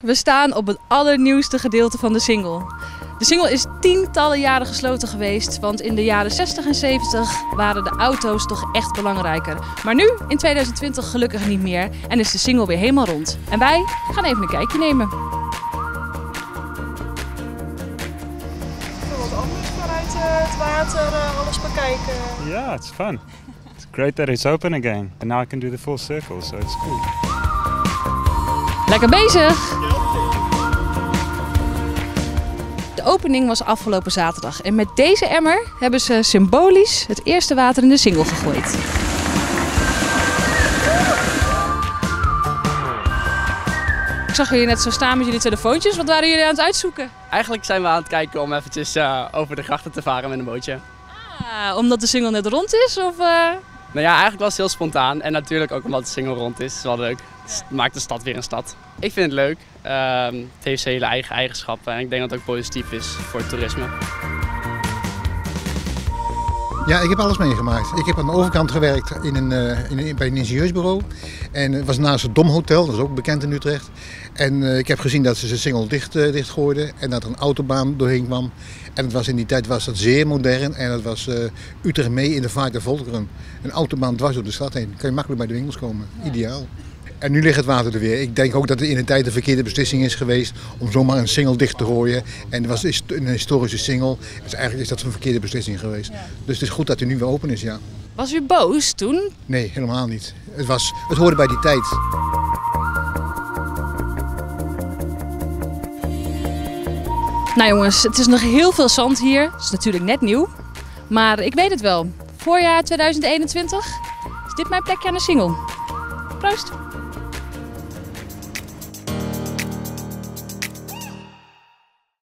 We staan op het allernieuwste gedeelte van de Singel. De Singel is tientallen jaren gesloten geweest, want in de jaren 60 en 70 waren de auto's toch echt belangrijker. Maar nu, in 2020, gelukkig niet meer en is de Singel weer helemaal rond. En wij gaan even een kijkje nemen. Wat anders vanuit het water, alles bekijken. Yeah, it's fun. It's great that it's open again. And now I can do the full circle, so it's cool. Lekker bezig! De opening was afgelopen zaterdag en met deze emmer hebben ze symbolisch het eerste water in de Singel gegooid. Ik zag jullie net zo staan met jullie telefoontjes. Wat waren jullie aan het uitzoeken? Eigenlijk zijn we aan het kijken om eventjes over de grachten te varen met een bootje. Ah, omdat de Singel net rond is? Of, Nou ja, eigenlijk was het heel spontaan en natuurlijk ook omdat de Singel rond is. Het is wel leuk. Het maakt de stad weer een stad. Ik vind het leuk. Het heeft zijn hele eigen eigenschappen en ik denk dat het ook positief is voor het toerisme. Ja, ik heb alles meegemaakt. Ik heb aan de overkant gewerkt bij een ingenieursbureau. En het was naast het Domhotel, dat is ook bekend in Utrecht. En ik heb gezien dat ze de Singel dichtgooiden en dat er een autobaan doorheen kwam. En in die tijd was dat zeer modern en dat was Utrecht mee in de vaart der volkeren. Een autobaan dwars door de stad heen. Dan kan je makkelijk bij de winkels komen. Ideaal. En nu ligt het water er weer. Ik denk ook dat het in de tijd de verkeerde beslissing is geweest om zomaar een Singel dicht te gooien. En het was een historische Singel. Dus eigenlijk is dat een verkeerde beslissing geweest. Ja. Dus het is goed dat hij nu weer open is, ja. Was u boos toen? Nee, helemaal niet. Het hoorde bij die tijd. Nou jongens, het is nog heel veel zand hier. Het is natuurlijk net nieuw. Maar ik weet het wel. Voorjaar 2021 is dit mijn plekje aan de Singel. Proost!